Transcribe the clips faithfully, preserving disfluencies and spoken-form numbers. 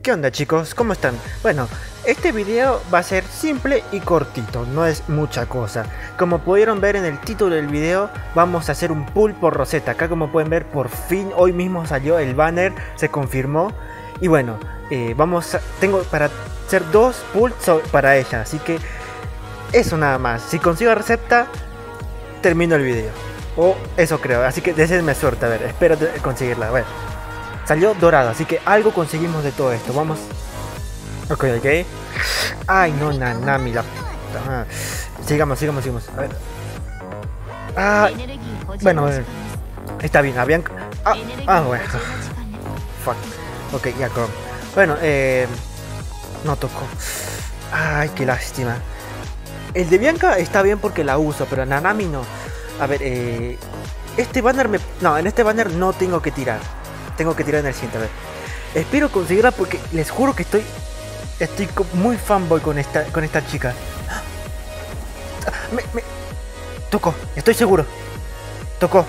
¿Qué onda, chicos? ¿Cómo están? Bueno, este video va a ser simple y cortito, no es mucha cosa. Como pudieron ver en el título del video, vamos a hacer un pull por Rosetta. Acá, como pueden ver, por fin hoy mismo salió el banner, se confirmó. Y bueno, eh, vamos a, tengo para hacer dos pulls para ella, así que eso nada más. Si consigo Rosetta, termino el video. O eso creo, así que deseenme suerte, a ver, espero conseguirla. A ver, salió dorada, así que algo conseguimos de todo esto. Vamos. Ok, ok. Ay, no, Nanami, la puta madre. Sigamos, sigamos, sigamos. A ver. Ah, bueno, bueno. Está bien, habían. Ah, ah, bueno. Fuck. Ok, ya, con. Bueno, eh. No tocó. Ay, qué lástima. El de Bianca está bien porque la uso, pero Nanami no. A ver, eh. Este banner me. No, en este banner no tengo que tirar. Tengo que tirar en el siguiente, a ver. Espero conseguirla porque les juro que estoy. Estoy muy fanboy con esta, con esta chica. Me, me... Tocó, estoy seguro. Tocó.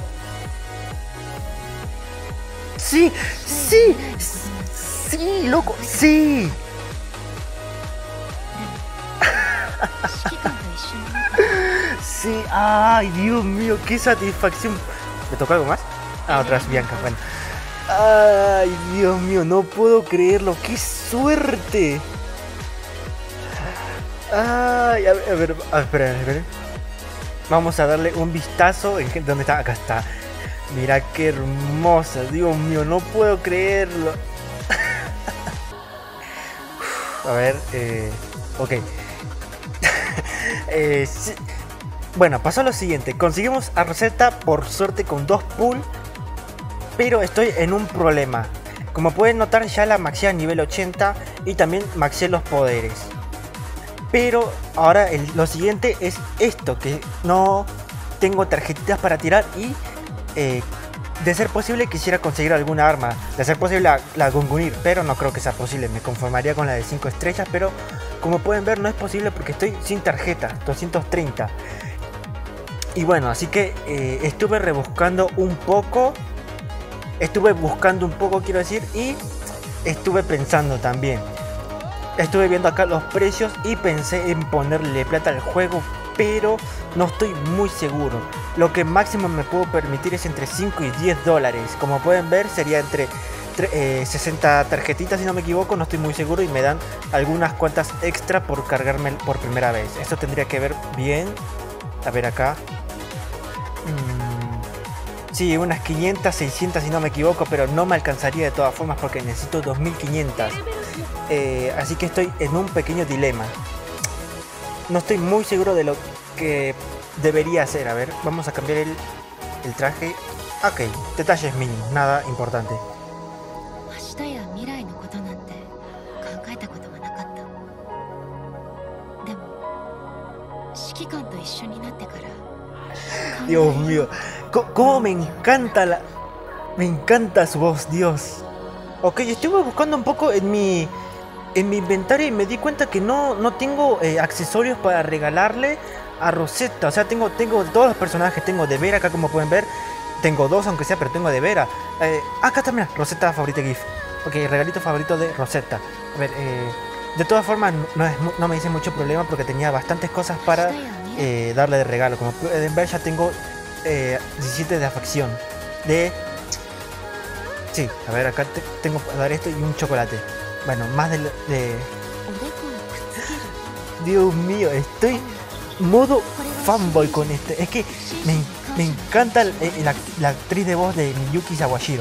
Sí, sí, sí, loco, sí. Sí, ay, Dios mío, qué satisfacción. ¿Me tocó algo más? Ah, otras Bianca, bueno. Ay, Dios mío, no puedo creerlo, qué suerte. Ay, a ver, a ver, a ver, espera, espera. Vamos a darle un vistazo. En, ¿dónde está? Acá está. Mira qué hermosa, Dios mío, no puedo creerlo. A ver, eh, ok. eh, sí. Bueno, pasó lo siguiente. Conseguimos a Rosetta por suerte con dos pulls. Pero estoy en un problema. Como pueden notar, ya la maxé a nivel ochenta y también maxé los poderes. Pero ahora el, lo siguiente es esto, que no tengo tarjetitas para tirar y eh, de ser posible quisiera conseguir alguna arma. De ser posible la, la Gungnir, pero no creo que sea posible. Me conformaría con la de cinco estrellas, pero como pueden ver no es posible porque estoy sin tarjeta, doscientos treinta. Y bueno, así que eh, estuve rebuscando un poco. Estuve buscando un poco, quiero decir, y estuve pensando también. Estuve viendo acá los precios y pensé en ponerle plata al juego, pero no estoy muy seguro. Lo que máximo me puedo permitir es entre cinco y diez dólares. Como pueden ver, sería entre eh, sesenta tarjetitas, si no me equivoco, no estoy muy seguro. Y me dan algunas cuantas extra por cargarme por primera vez. Esto tendría que ver bien. A ver acá. Hmm. Sí, unas quinientas, seiscientas si no me equivoco, pero no me alcanzaría de todas formas porque necesito dos mil quinientas. Eh, así que estoy en un pequeño dilema. No estoy muy seguro de lo que debería hacer. A ver, vamos a cambiar el, el traje. Ok, detalles mínimos, nada importante. Dios mío, cómo me encanta la... Me encanta su voz, Dios. Ok, estuve buscando un poco en mi... En mi inventario y me di cuenta que no, no tengo eh, accesorios para regalarle a Rosetta. O sea, tengo, tengo todos los personajes. Tengo de Vera acá, como pueden ver. Tengo dos, aunque sea, pero tengo de Vera. Eh, acá está, mira, Rosetta favorita GIF. Ok, regalito favorito de Rosetta. A ver, eh, de todas formas, no, es, no me hice mucho problema porque tenía bastantes cosas para eh, darle de regalo. Como pueden ver, ya tengo eh, diecisiete de afección. De... Sí, a ver, acá te, tengo que dar esto y un chocolate. Bueno, más de, de... Dios mío, estoy modo fanboy con este. Es que me, me encanta el, el, la, la actriz de voz de Miyuki Sawashiro.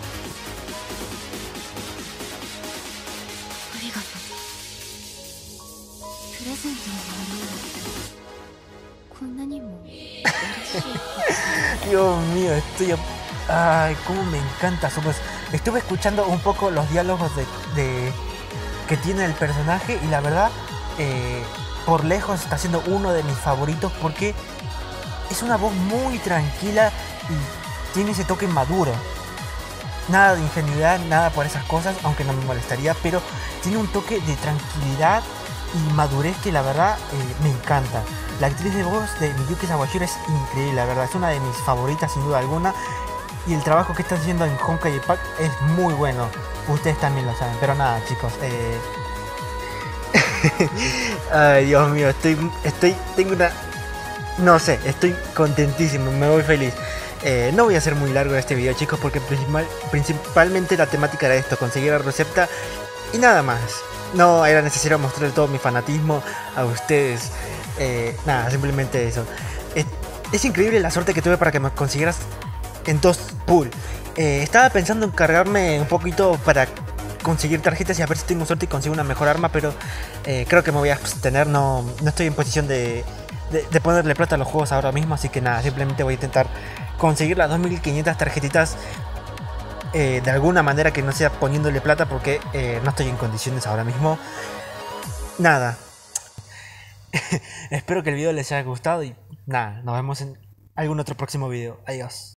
Dios mío, estoy... Ay, cómo me encanta su voz. Estuve escuchando un poco los diálogos de, de que tiene el personaje y la verdad, eh, por lejos está siendo uno de mis favoritos porque es una voz muy tranquila y tiene ese toque maduro. Nada de ingenuidad, nada por esas cosas, aunque no me molestaría, pero tiene un toque de tranquilidad y madurez que la verdad eh, me encanta. La actriz de voz de Miyuki Sawashiro es increíble, la verdad, es una de mis favoritas sin duda alguna. Y el trabajo que están haciendo en Honkai Impact es muy bueno. Ustedes también lo saben. Pero nada, chicos. Eh... Ay, Dios mío. Estoy, estoy, tengo una... No sé, estoy contentísimo. Me voy feliz. Eh, no voy a hacer muy largo este video, chicos, porque principal, principalmente la temática era esto, conseguir la receta y nada más. No era necesario mostrar todo mi fanatismo a ustedes. Eh, nada, simplemente eso. Es, es increíble la suerte que tuve para que me consiguieras en dos pool. Eh, estaba pensando en cargarme un poquito para conseguir tarjetas y a ver si tengo suerte y consigo una mejor arma, pero eh, creo que me voy a abstener. No, no estoy en posición de, de, de ponerle plata a los juegos ahora mismo, así que nada, simplemente voy a intentar conseguir las dos mil quinientas tarjetitas eh, de alguna manera que no sea poniéndole plata, porque eh, no estoy en condiciones ahora mismo. Nada. Espero que el video les haya gustado y nada, nos vemos en algún otro próximo video. Adiós.